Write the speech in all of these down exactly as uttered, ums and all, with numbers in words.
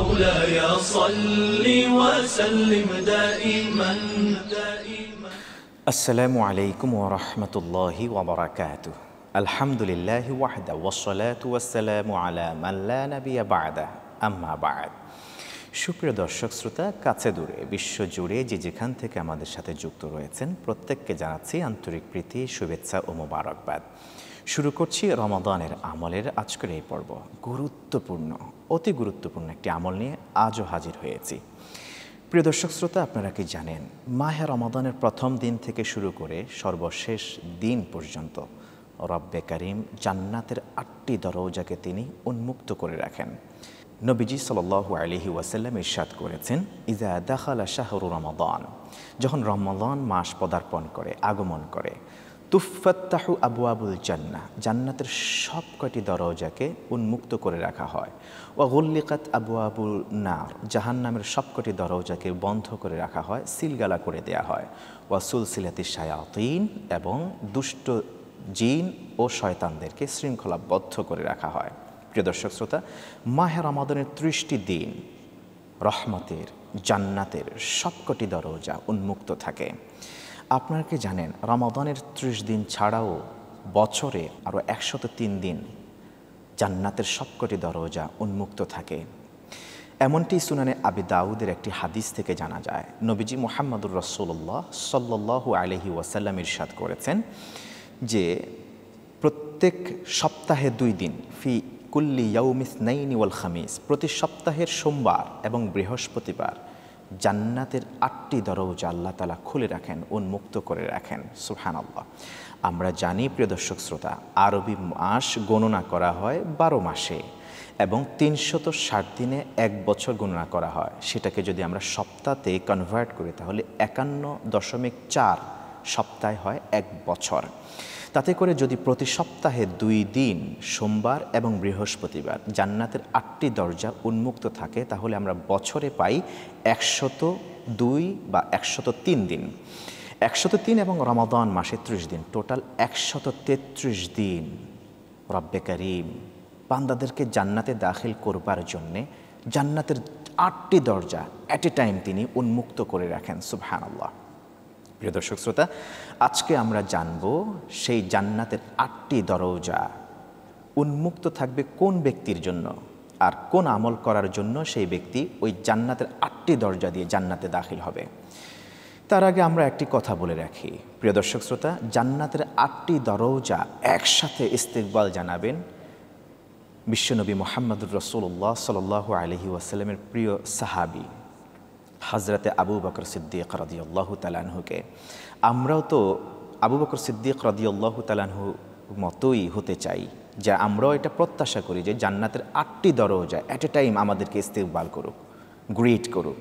مولاي صل وسلم دائما دائما. السلام عليكم ورحمة الله وبركاته. الحمد لله وحده والصلاة والسلام على من لا نبي بعده أما بعد. সুপ্রিয় দর্শক শ্রোতা, কাছে দূরে বিশ্ব জুড়ে যে যেখান থেকে আমাদের সাথে যুক্ত রয়েছেন প্রত্যেককে জানাচ্ছি আন্তরিক প্রীতি, শুভেচ্ছা ও মোবারকবাদ। শুরু করছি রমাদানের আমলের আজকের এই পর্ব। গুরুত্বপূর্ণ, অতি গুরুত্বপূর্ণ একটি আমল নিয়ে আজও হাজির হয়েছি। প্রিয় দর্শক শ্রোতা, আপনারা কি জানেন মাহে রমাদানের প্রথম দিন থেকে শুরু করে সর্বশেষ দিন পর্যন্ত রব্বে কারিম জান্নাতের আটটি দরওজাকে তিনি উন্মুক্ত করে রাখেন। নবীজি সাল্লাল্লাহু আলাইহি ওয়াসাল্লাম ইরশাদ করেছেন, ইজা দাখালা শাহরু রমাদান, যখন রমাদান মাস পদার্পণ করে, আগমন করে, তুফাত্তাহু আবওয়াবুল জান্নাহ, জান্নাতের সব কয়টি দরজাকে উন্মুক্ত করে রাখা হয়। ওয়া গুল্লিকাত আবওয়াবুল নার, জাহান্নামের সব কয়টি দরজাকে বন্ধ করে রাখা হয়, সিলগালা করে দেয়া হয়। ওয়া সুলসিলাতি শায়াতিন, এবং দুষ্ট জিন ও শয়তানদেরকে শৃঙ্খলাবদ্ধ করে রাখা হয়। প্রিয় দর্শক শ্রোতা, মাহে রমাদানের ত্রিশটি দিন রহমতের, জান্নাতের সবকটি দরজা উন্মুক্ত থাকে। আপনারা কি জানেন রমাদানের ত্রিশ দিন ছাড়াও বছরে আরও একশত তিন দিন জান্নাতের সবকটি দরজা উন্মুক্ত থাকে। এমনটি সুনানে আবি দাউদের একটি হাদিস থেকে জানা যায়। নবীজি মুহাম্মদুর রাসূলুল্লাহ সাল্লাল্লাহু আলাইহি ওয়াসাল্লাম ইরশাদ করেছেন যে প্রত্যেক সপ্তাহে দুই দিন, ফি কুল্লি ইয়াউমিস নাইনি ওয়াল খামিস, প্রতি সপ্তাহের সোমবার এবং বৃহস্পতিবার জান্নাতের আটটি দরজা আল্লাহ তাআলা খুলে রাখেন, উন্মুক্ত করে রাখেন। সুবহানাল্লাহ। আমরা জানি প্রিয় দর্শক শ্রোতা, আরবি মাস গণনা করা হয় বারো মাসে এবং তিনশত ষাট দিনে এক বছর গণনা করা হয়। সেটাকে যদি আমরা সপ্তাহে কনভার্ট করি তাহলে একান্ন দশমিক চার সপ্তাহে হয় এক বছর। তাতে করে যদি প্রতি সপ্তাহে দুই দিন সোমবার এবং বৃহস্পতিবার জান্নাতের আটটি দরজা উন্মুক্ত থাকে তাহলে আমরা বছরে পাই একশত দুই বা একশত তিন দিন। একশত তিন এবং রমাদান মাসে ত্রিশ দিন, টোটাল একশত তেত্রিশ দিন রব্বে কারিম বান্দাদেরকে জান্নাতে দাখিল করবার জন্যে জান্নাতের আটটি দরজা অ্যাট এ টাইম তিনি উন্মুক্ত করে রাখেন। সুবহানাল্লাহ। প্রিয় দর্শক শ্রোতা, আজকে আমরা জানব সেই জান্নাতের আটটি দরজা উন্মুক্ত থাকবে কোন ব্যক্তির জন্য, আর কোন আমল করার জন্য সেই ব্যক্তি ওই জান্নাতের আটটি দরজা দিয়ে জান্নাতে দাখিল হবে। তার আগে আমরা একটি কথা বলে রাখি প্রিয় দর্শক শ্রোতা, জান্নাতের আটটি দরজা একসাথে ইস্তেকবাল জানাবেন বিশ্বনবী মুহাম্মদুর রাসূলুল্লাহ সাল্লাল্লাহু আলাইহি ওয়াসাল্লামের প্রিয় সাহাবী হযরতে আবু বকর সিদ্দিক রাদিয়াল্লাহু তাআলা আনহুকে। আমরাও তো আবু বকর সিদ্দিক রাদিয়াল্লাহু তাআলা আনহুর মতোই হতে চাই, যে আমরাও এটা প্রত্যাশা করি যে জান্নাতের আটটি দরজা অ্যাট এ টাইম আমাদেরকে ইস্তেকবাল করুক, গ্রিট করুক।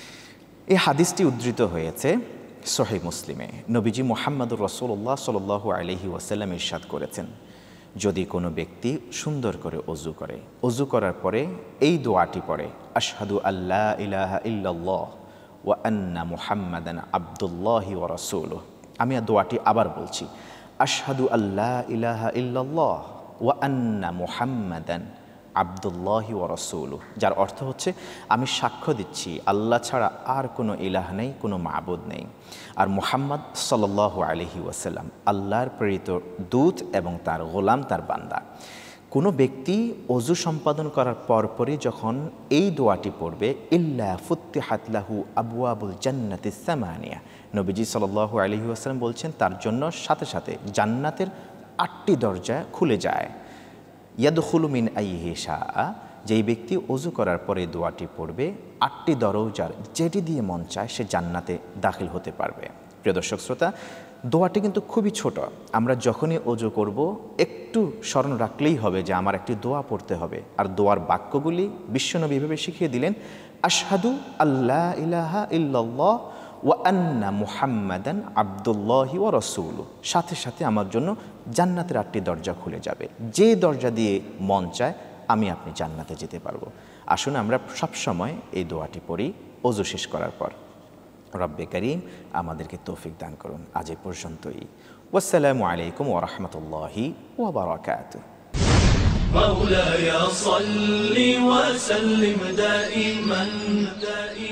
এই হাদিসটি উদ্ধৃত হয়েছে সহিহ মুসলিমে। নবীজি মুহাম্মদুর রাসূলুল্লাহ সাল্লাল্লাহু আলাইহি ওয়াসাল্লাম ইরশাদ করেছেন, যদি কোনো ব্যক্তি সুন্দর করে অজু করে, অজু করার পরে এই দোয়াটি পড়ে, আশহাদু আল্লা ইলাহা ইল্লাল্লাহ ওয়া আন্না মুহাম্মাদান আবদুল্লাহি ওয়া রাসূলুহু। আমি এই দোয়াটি আবার বলছি, আশহাদু আল্লা ইলাহা ইল্লাল্লাহ ওয়া আন্না মুহাম্মাদান আবদুল্লাহি ওয়া রাসূলুহু, যার অর্থ হচ্ছে আমি সাক্ষ্য দিচ্ছি আল্লাহ ছাড়া আর কোনো ইলাহ নেই, কোনো মাবুদ নেই, আর মুহাম্মদ সাল্লাল্লাহু আলাইহি ওয়াসাল্লাম আল্লাহর প্রেরিত দূত এবং তার গোলাম, তার বান্দা। কোনো ব্যক্তি অজু সম্পাদন করার পরপরই যখন এই দোয়াটি পড়বে, ইল্লা ফুত্তিহাত লাহু আবওয়াবুল জান্নাতিস সামানিয়া, নবীজি সাল্লাল্লাহু আলাইহি ওয়াসাল্লাম বলছেন তার জন্য সাথে সাথে জান্নাতের আটটি দরজা খুলে যায়। ইয়াদখুলু মিন আইহি শাআ, যেই ব্যক্তি অজু করার পরে দোয়াটি পড়বে আটটি দরজার যেটি দিয়ে মন চায় সে জান্নাতে দাখিল হতে পারবে। প্রিয় দর্শক শ্রোতা, দোয়াটি কিন্তু খুবই ছোট। আমরা যখনই অজু করব একটু স্মরণ রাখলেই হবে যে আমার একটি দোয়া পড়তে হবে, আর দোয়ার বাক্যগুলি বিশ্বনবী এভাবে শিখিয়ে দিলেন, আশহাদু আল্লা ইলাহা ইল্লাল্লাহ ওয়া আন্না মুহাম্মাদান আবদুল্লাহি ওয়া রাসূলুহু, সাথে সাথে আমার জন্য জান্নাতের আটটি দরজা খুলে যাবে। যে দরজা দিয়ে মন চায় আমি আপনি জান্নাতে যেতে পারবো। আসুন আমরা সবসময় এই দোয়াটি পড়ি অজু শেষ করার পর। রব্বে কারিম আমাদেরকে তৌফিক দান করুন। আজ এ পর্যন্তই। ওয়াসসালামু আলাইকুম ওয়া রাহমাতুল্লাহি ওয়া বারাকাতুহু। مولاي صل وسلم دائما دائما